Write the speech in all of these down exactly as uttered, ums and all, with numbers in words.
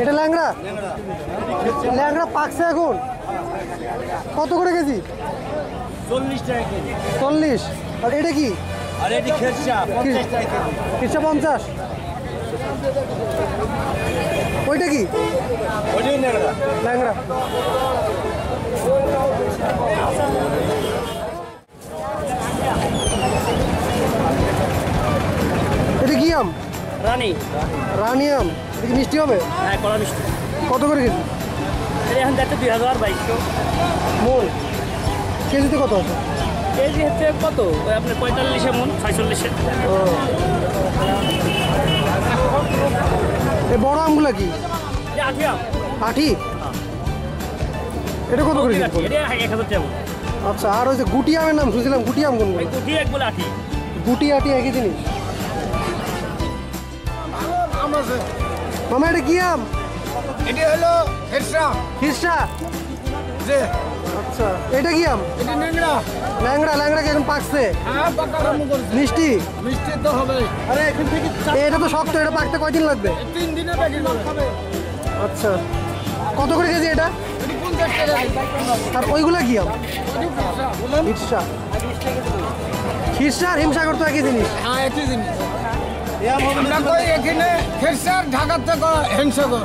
এটা ল্যাংড়া ল্যাংড়া পাকছে এখন কত করে কেজি? চল্লিশ টাকা কেজি। চল্লিশ। আর এটা কি? আর এটি খেরসা পঞ্চাশ টাকা কেজি। খেরসা পঞ্চাশ। ওইটা কি? ওইটাই ল্যাংড়া। ল্যাংড়া। এটা কি আম? রানী। রানী আম। এটা কি মিষ্টি হবে? হ্যাঁ, কলা মিষ্টি। কত করে কেজি? এটা এখন যাচ্ছে দুই হাজার বাইশশো। মোল কেজিতে কত আছে? কেজি হচ্ছে কত? ওই আপনার পঁয়তাল্লিশে মন, ছয়চল্লিশে। ও, এই বড় আমগুলা কি? আঠি আম। আঠি? এটা কত করে? এটা এক হাজার টাকা। আচ্ছা, আর ওই যে গুটি আমের নাম শুনছিলাম, গুটি আম কোনগুলো? গুটি এক বলে আঠি। গুটি আঠি একই জিনিস। মামা এটা কি আম? এটা হলো খেরসা। খিরসা? যে আচ্ছা, এটা কি আম? এটা ন্যাংরা। ল্যাংড়া। ল্যাংড়া কি এখন পাকছে? হ্যাঁ, পাকা আরম্ভ করছে। মিষ্টি? মিষ্টি তো হবে। আরে এখান থেকে এটা তো শক্ত, এটা পাকতে কয়দিন লাগবে? তিন দিনে প্যাকেট হবে। আচ্ছা, কত করে কেজি এটা? এটি পঞ্চাশ টাকা। আর ওইগুলা কি আম? এটি খেরসা। খিরসা। খিরসা আর হিমসাগর তো একই জিনিস। হ্যাঁ, একই জিনিস। আমরা কই এখানে খেরসার, ঢাকার থেকে হেমসাগর।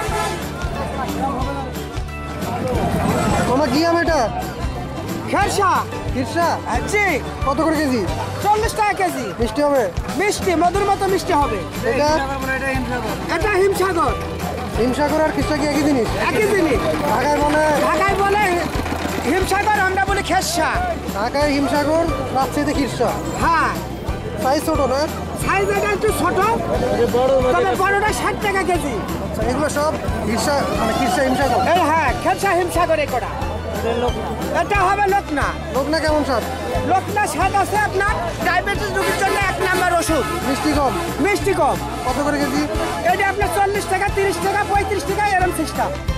মামা কি আম এটা? খেরসা। খিরসা? জি। কত করে কেজি? চল্লিশ টাকা কেজি। মিষ্টি হবে? মিষ্টি, মধুর মতো মিষ্টি হবে। এটা? এটা হিমসাগর। হিমসাগর আর খিরসা কি একই জিনিস? একই জিনিস। ঢাকায় বলে ঢাকায় বলে হিমসাগর, আমরা বলি খেরসা। ঢাকায় হিমসাগর, রাজশাহীতে খিরসা। হ্যাঁ, সাইজ ছোট না? সাইজ এটা একটু ছোট, তবে বড়টা ষাট টাকা কেজি। আচ্ছা, এগুলো সব খিরসা মানে খিরসা হিমসাগর? এই হ্যাঁ, খেরসা হিমসাগর এই কটা। এটা হবে লোকনা। লোকনা কেমন স্বাদ? লোকনা স্বাদ আছে আপনার ডায়াবেটিস রোগীর জন্য এক নাম্বার ওষুধ। মিষ্টি কম? মিষ্টি কম। কত করে কেজি? এটা আপনার চল্লিশ টাকা, তিরিশ টাকা, পঁয়ত্রিশ টাকা এরকম সিস্টেম।